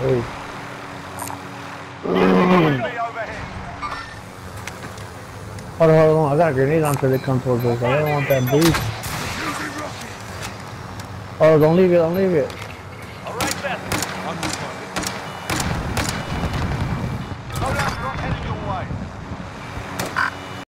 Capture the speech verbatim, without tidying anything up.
Hey. Hold on, hold on, I got a grenade until they come towards us. I don't want that boost. Oh, don't leave it, don't leave it.